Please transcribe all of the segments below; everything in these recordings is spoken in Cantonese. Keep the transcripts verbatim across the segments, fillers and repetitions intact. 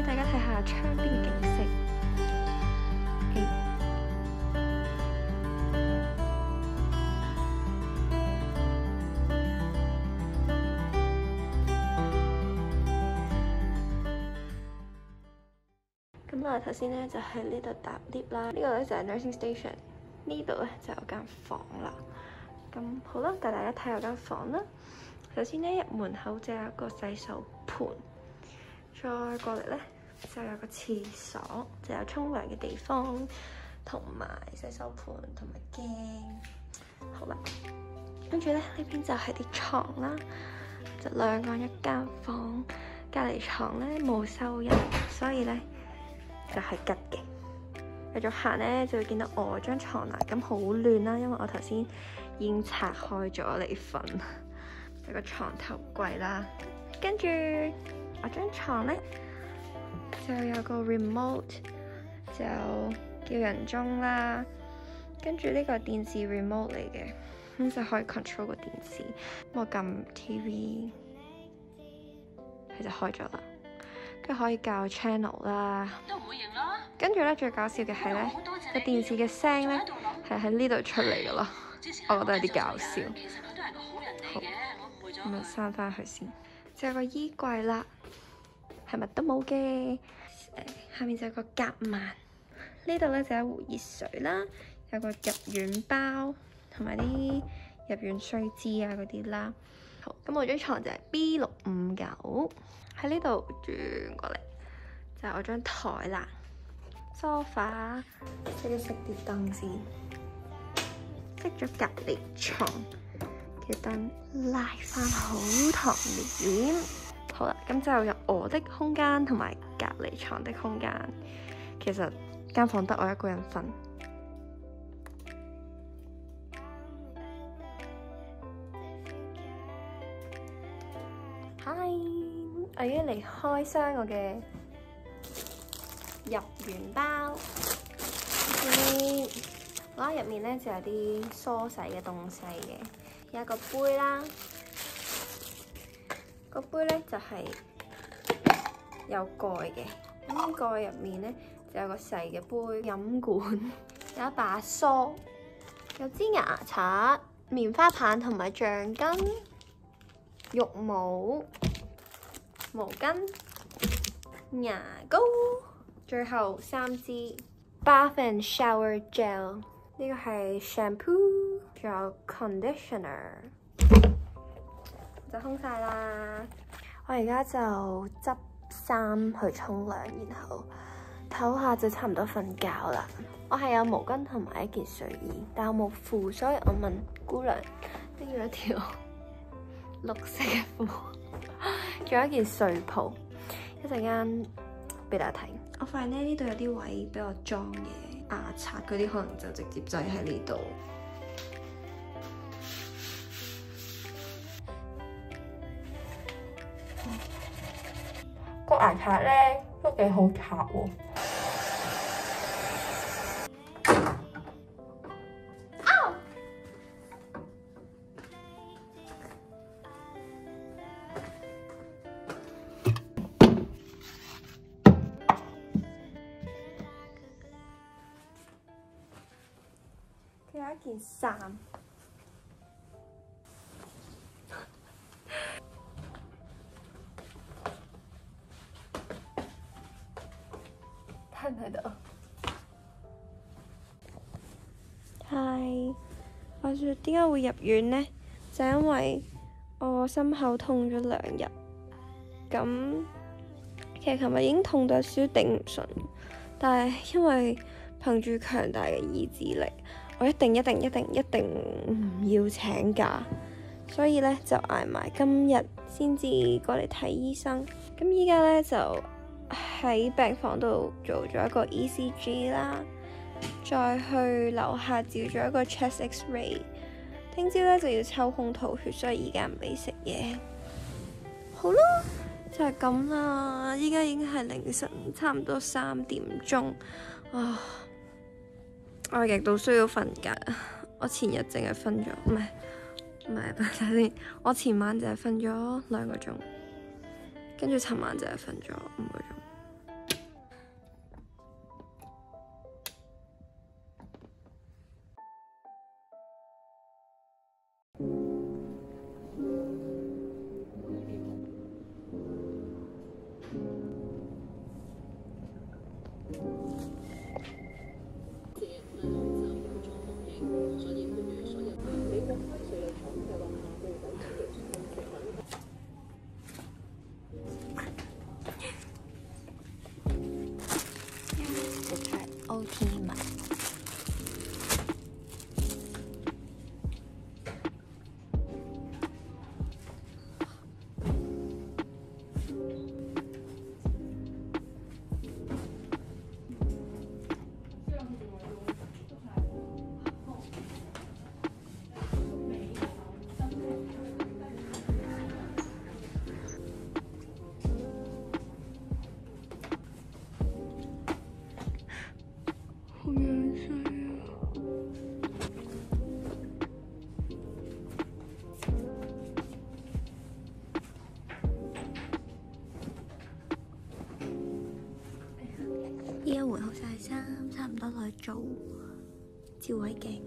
俾大家睇下窗邊嘅景色。欸咁我頭先咧就喺呢度搭 lift 啦，呢個咧就係 nursing station， 呢度咧就有間房啦。咁好啦，帶大家睇下間房啦。首先咧入門口就有一個洗手盆，再過嚟咧就有個廁所，就有沖涼嘅地方，同埋洗手盆同埋鏡。好啦，跟住咧呢邊就係啲床啦，就兩個人一間房，隔離床咧冇收音，所以咧就係吉嘅。繼續行咧，就會見到我張床啦。咁好亂啦，因為我頭先已經拆開咗嚟瞓。有個床頭櫃啦，跟住我張床咧就有個 remote， 就叫人鐘啦。跟住呢個電視 remote 嚟嘅，咁就可以 control 個電視。我撳 T V， 佢就開咗啦。跟住可以校 channel 啦。 都唔會認啦。 跟住咧，最搞笑嘅係咧，個電視嘅聲咧係喺呢度出嚟噶咯，我覺得有啲搞笑。好，咁啊閂翻去先。就有個衣櫃啦，係乜都冇嘅。誒，下面就有個夾萬。呢度咧就有壺熱水啦，有個入院包同埋啲入院須知啊嗰啲啦。好，咁我張床就係 B 六五九。喺呢度轉過嚟就係我張台啦。sofa， 即係熄啲燈先，熄咗隔離床嘅燈，拉翻好堂簾。好啦，咁就有我的空間同埋隔離床的空間。其實間房得我一個人瞓。嗨，我已經離開箱我嘅入院包，攞入面咧就有啲梳洗嘅東西嘅，有一個杯啦，個杯咧就係有蓋嘅，咁蓋入面咧就有個細嘅杯飲管，有一把梳，有支牙刷、棉花棒同埋橡筋、浴帽、毛巾、牙膏。最後三支 bath and shower gel， 呢個係 shampoo， 仲有 conditioner， 就烘晒啦。我而家就執衫去沖涼，然後唞下就差唔多瞓覺啦。我係有毛巾同埋一件睡衣，但我冇褲，所以我問姑娘拎咗一條綠色嘅褲，仲有一件睡袍，一陣間俾大家睇。我發現咧呢度有啲位俾我裝嘅牙刷嗰啲，可能就直接擠喺呢度。個牙刷咧都幾好刷喎。佢有一件衫，睇唔睇到？係，話說點解會入院呢？就因為我心口痛咗兩日，咁其實琴日已經痛到有少少頂唔順，但係因為憑住強大嘅意志力，我一定一定一定一定唔要請假，所以咧就捱埋今日先至過嚟睇醫生。咁依家咧就喺病房度做咗一個 E C G 啦，再去樓下照咗一個 chest X-ray。聽朝咧就要抽空吐血，所以而家唔俾食嘢。好啦，就係咁啦。依家已經係凌晨差唔多三點鐘啊。我極度需要瞓覺，我前日淨係瞓咗，唔係唔係，等下先，我前晚就係瞓咗兩個鐘，跟住尋晚就係瞓咗五個鐘。 甜蜜。好樣衰啊！依家換好晒衫，差唔多落去做照胃鏡。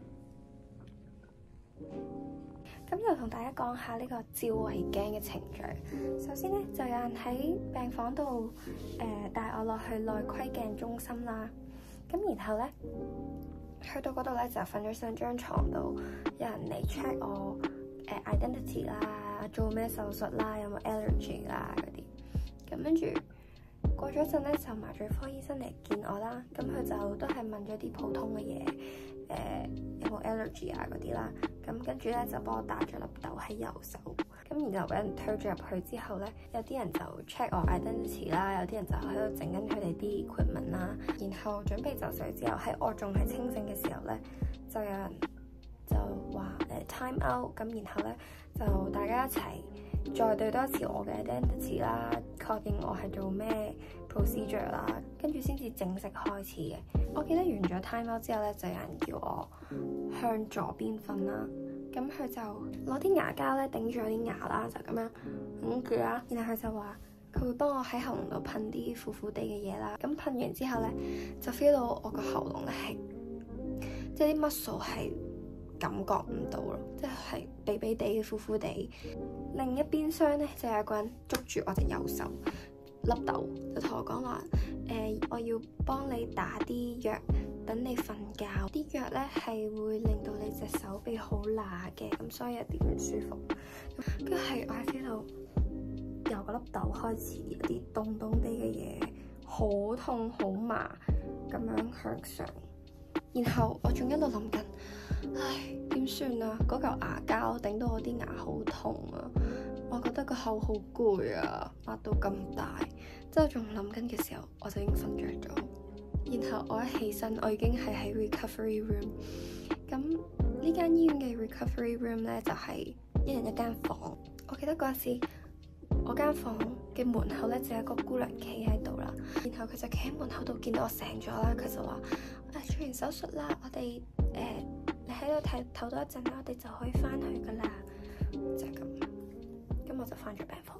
咁就同大家講下呢個照胃鏡嘅程序。首先咧，就有人喺病房度誒帶我落去內窺鏡中心啦。咁然後咧，去到嗰度咧就瞓咗上張床度，有人嚟 check 我誒、呃、identity 啦，做咩手術啦，有冇 allergy 啦嗰啲。咁跟住過咗一陣咧，就麻醉科醫生嚟見我啦。咁佢就都係問咗啲普通嘅嘢，誒、呃、有冇 allergy 啊嗰啲啦。咁跟住咧就幫我打咗粒豆喺右手。咁然後俾人推咗入去之後咧，有啲人就 check 我 identity 啦，有啲人就喺度整緊佢哋啲 equipment 啦。然後準備就緒之後，喺我仲係清醒嘅時候咧，就有人就話誒、呃、time out。咁然後咧就大家一齊再對多一次我嘅 identity 啦，確認我係做咩 procedure 啦，跟住先至正式開始嘅。我記得完咗 time out 之後咧，就有人叫我向左邊瞓啦。咁佢就攞啲牙膠咧頂住我啲牙啦，就咁樣咁住啦。然後佢就話佢會幫我喺喉嚨度噴啲苦苦地嘅嘢啦。咁噴完之後咧，就 feel 到我個喉嚨咧係即係啲 muscle 係感覺唔到咯，即係痹痹地苦苦地。另一邊廂咧就有個人捉住我隻右手粒豆，就同我講話誒，我要幫你打啲藥。等你瞓覺，啲藥咧係會令到你隻手臂好乸嘅，咁所以有啲唔舒服。跟住係我喺 feel 到由嗰粒豆開始有啲凍凍地嘅嘢，好痛好麻咁樣向上。然後我仲一路諗緊，唉點算啊？嗰嚿牙膠頂到我啲牙好痛啊！我覺得個口好攰啊，擘到咁大。之後仲諗緊嘅時候，我就已經瞓着咗。然後我一起身，我已經係喺 recovery room。咁呢間醫院嘅 recovery room 咧，就係一人一間房。我記得嗰陣時，我間房嘅門口咧就有一個姑娘企喺度啦。然後佢就企喺門口度見到我醒咗啦，佢就話：誒做完手術啦，我哋誒、呃、你喺度睇唞多一陣啦，我哋就可以翻去噶啦。就係咁，咁我就翻咗病房。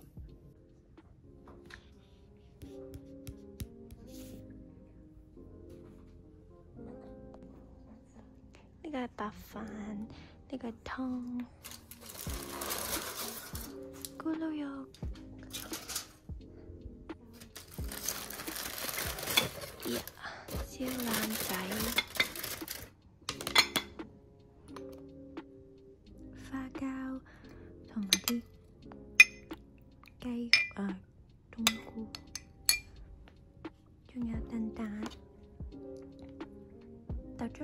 呢個係白飯，呢個係湯，咕嚕肉，呀，燒腩仔，花膠同埋啲雞肉啊，冬菇，仲有蛋蛋，豆漿。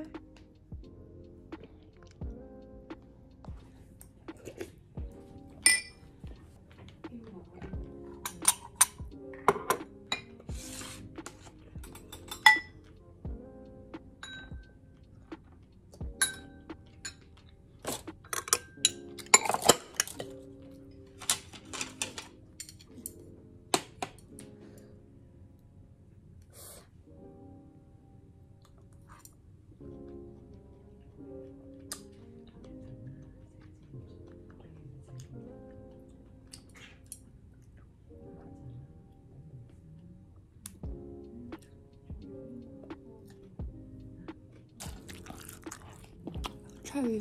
脆。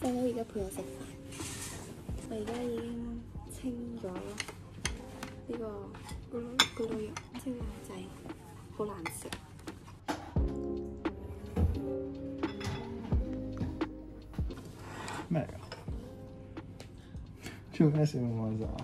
大佬而家陪我食飯，我而家已經清咗呢個咕嚕咕嚕肉，超靚仔，好難食。 咩嚟㗎？做咩笑我咋？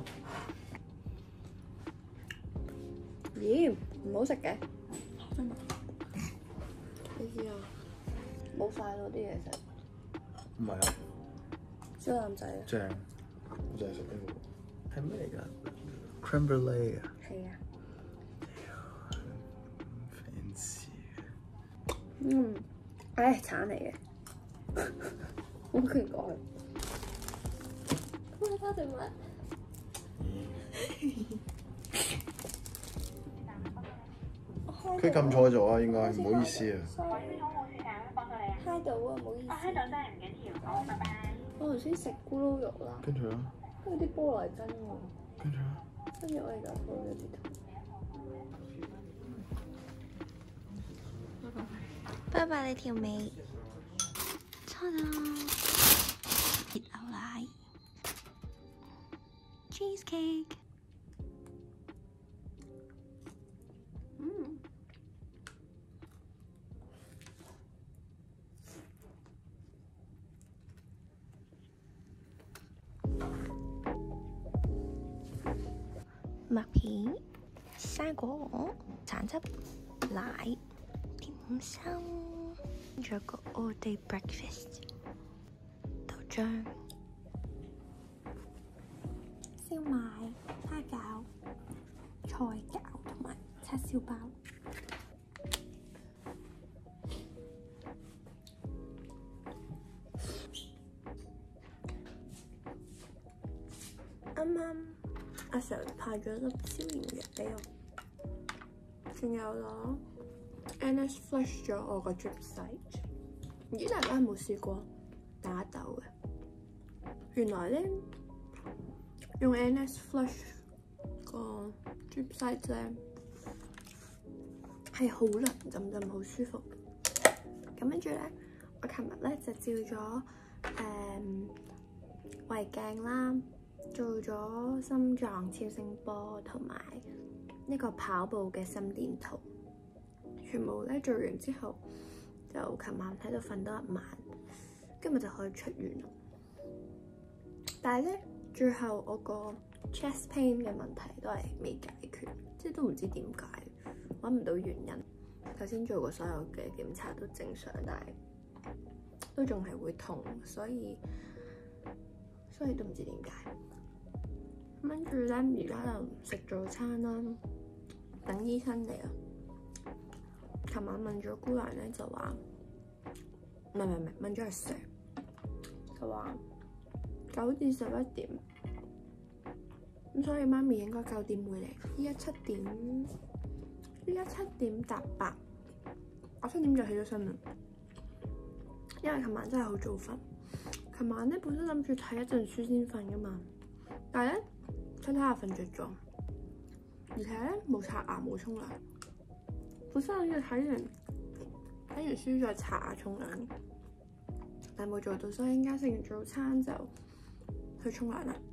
咦，唔好食嘅。真係？你知啊？冇晒咯啲嘢食。 唔係啊， 小男仔啊。 正，我就係食呢個。係咩嚟㗎 ？Crème brûlée 啊。 係啊。 fancy。 嗯，唉，橙嚟嘅。好奇怪。我花對乜？ 佢撳錯咗啊，應該唔好意思啊。 嗨到啊，唔好意思。嗨到真係唔緊要，好，拜拜。我頭先食咕嚕肉啦。 跟住咧？ 跟住啲菠蘿真喎。 跟住咧？ 跟住我而家放咗啲糖。拜拜你條尾。錯啦。熱牛奶。cheesecake。嗯。麥片、生果、橙汁、奶、點心，仲有個 all day breakfast， 豆漿、燒賣、蝦餃、菜餃同埋叉燒包。啱啱阿 Sir 派咗粒消炎藥俾我，仲有攞 N S flush 咗我個 drip site。唔知大家有冇試過打痘嘅？原來咧用 N S flush 個 drip site 咧係好涼浸浸，好舒服。咁跟住咧，我琴日咧就照咗誒胃鏡啦。做咗心臟超聲波同埋呢個跑步嘅心電圖，全部咧做完之後，就琴晚喺度瞓多一晚，今日就可以出院啦。但係咧，最後我個 chest pain 嘅問題都係未解決，即係都唔知點解，揾唔到原因。頭先做過所有嘅檢查都正常，但係都仲係會痛，所以所以都唔知點解。跟住咧，而家就食早餐啦，等醫生嚟啊。琴晚問咗姑娘咧，就話唔係唔係唔係，問咗阿 Sir，就話九至十一點，咁所以媽咪應該九點會嚟。依家七點，依家七點搭八，我七點就起咗身啦，因為琴晚真係好早瞓。琴晚咧本身諗住睇一陣書先瞓噶嘛，但係咧。想睇下瞓着咗，而且咧冇刷牙冇沖涼。本身我要睇完睇完書再刷牙沖涼，但冇做到，所以依家食完早餐就去沖涼啦。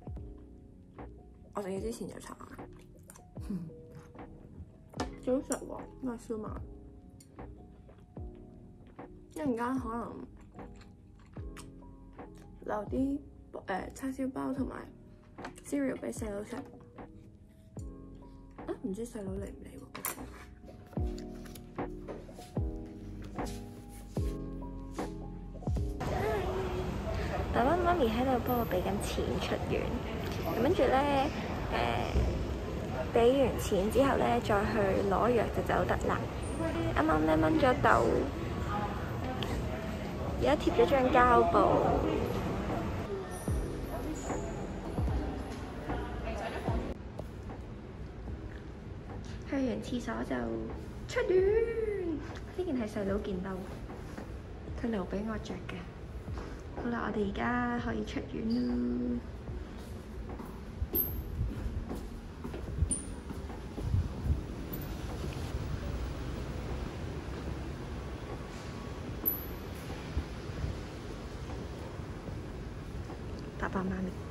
我食嘢之前就刷牙，幾好食喎！呢個燒賣，一陣間可能留啲誒、呃、叉燒包同埋 cereal 俾細佬食。啊，唔知細佬嚟唔嚟喎？爸爸媽咪喺度幫我俾緊錢出院，咁跟住咧誒俾完錢之後咧，再去攞藥就走得啦。啱啱咧掹咗豆，而家貼咗張膠布。去完廁所就出院。呢件係細佬件褸，佢留俾我着嘅。好啦，我哋而家可以出院啦。 爸爸媽咪。